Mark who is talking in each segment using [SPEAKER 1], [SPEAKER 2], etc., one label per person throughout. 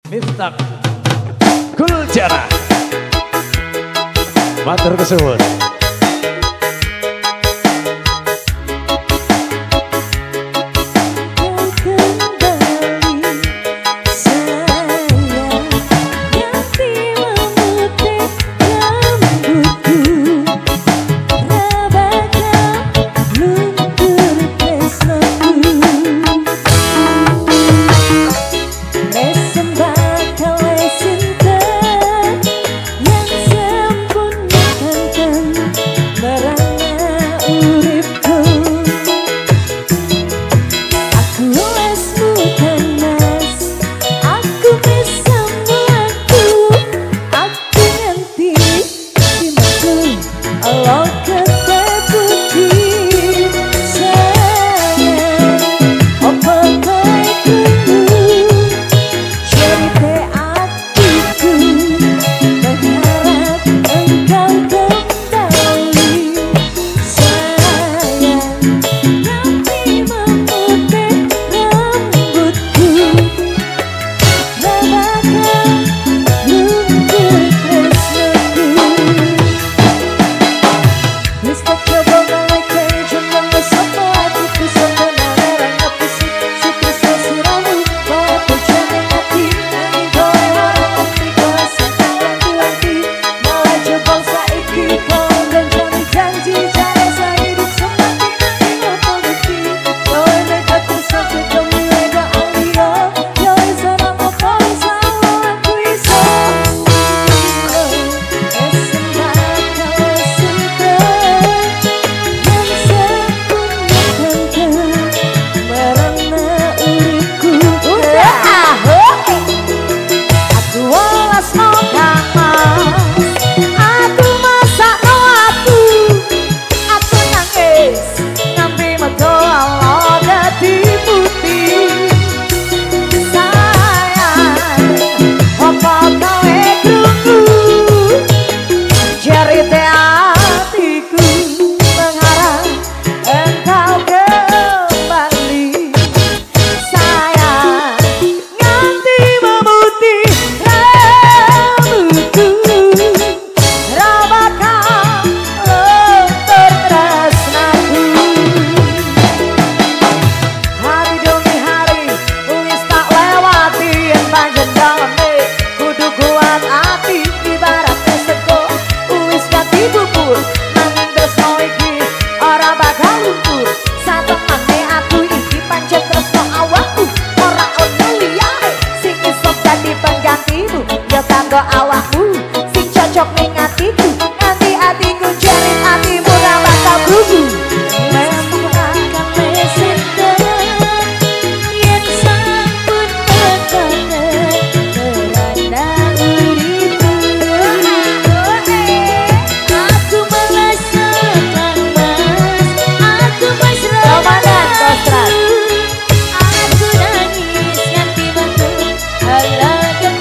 [SPEAKER 1] Miftah Kuljana matur kesuwun.
[SPEAKER 2] Awakmu sing cocok ning atiku, nganti atiku jerit atimu ra bakal brugu. Memang akan mesenten yen sampun ketemu kerana uripku. Aku merasakan mas, aku merasakan aku nangis nganti metu ala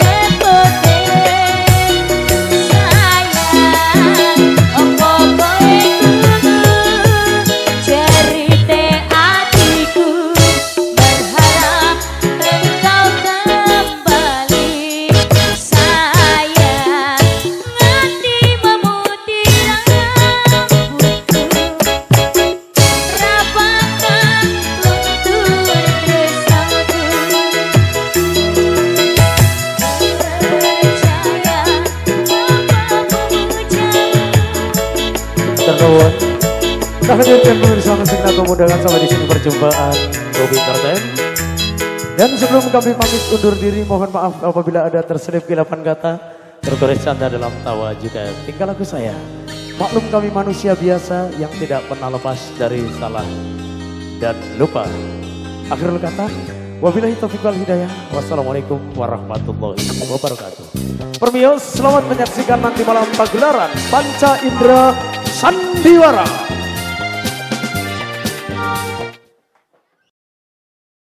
[SPEAKER 1] hadirkan pemirsa musik dan kemudahan sampai di sini perjumpaan Bobby Karten. Dan sebelum kami pamit undur diri, mohon maaf apabila ada terselip kilapan kata, tertulis canda dalam tawa juga tingkah laku saya. Maklum kami manusia biasa yang tidak pernah lepas dari salah dan lupa. Akhirul kata, wabillahi taufiq wal hidayah. Wassalamualaikum warahmatullahi wabarakatuh. Permios, selamat menyaksikan nanti malam pagelaran Panca Indra Sandiwara.